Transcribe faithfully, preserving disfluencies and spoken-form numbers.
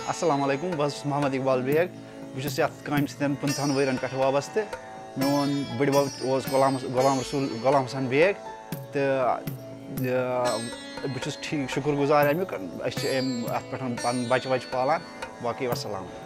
अस्सलाम वालेकुम बस मोहम्मद इकबाल बेग बस ये काम सतन पंचन वर्न पे वाबस्त मोन बड़ बब गुलाम गुलाम रसूल गुलाम हसन बेग तो बहुत ठीक शुक्र गुजार अमुक पे पन बच वच पालान बाकी वसलाम।